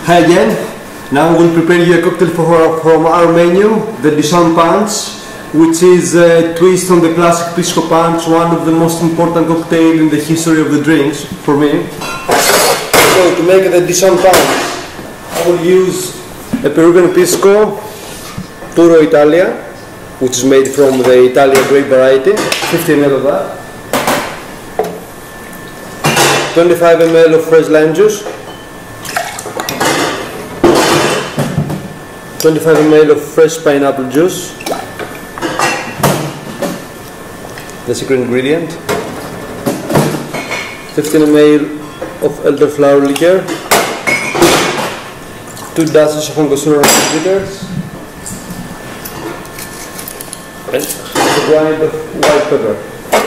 Hi again. Now we'll prepare you a cocktail from our menu, the Dijon Punch, which is a twist on the classic Pisco Punch, one of the most important cocktails in the history of the drinks for me. So to make the Dijon Punch, I will use a Peruvian Pisco, Puro Italia, which is made from the Italia grape variety, 50 ml of that, 25 ml of fresh lime juice, 25 ml of fresh pineapple juice, the secret ingredient, 15 ml of elderflower liqueur, 2 dashes of Angostura bitters, and a grind of white pepper.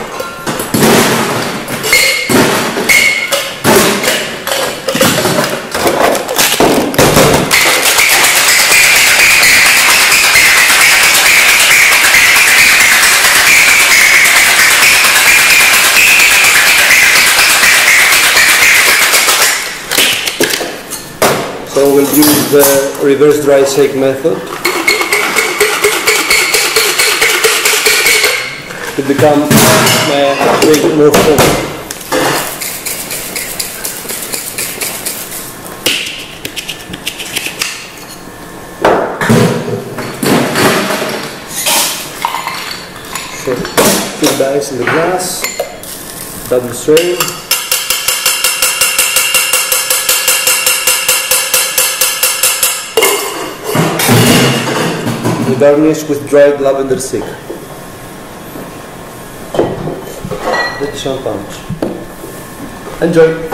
So we'll use the reverse dry shake method to become a bit more foam. So 2 dice in the glass, double strain. Garnish with dried lavender stick. The Dijon Punch. Enjoy!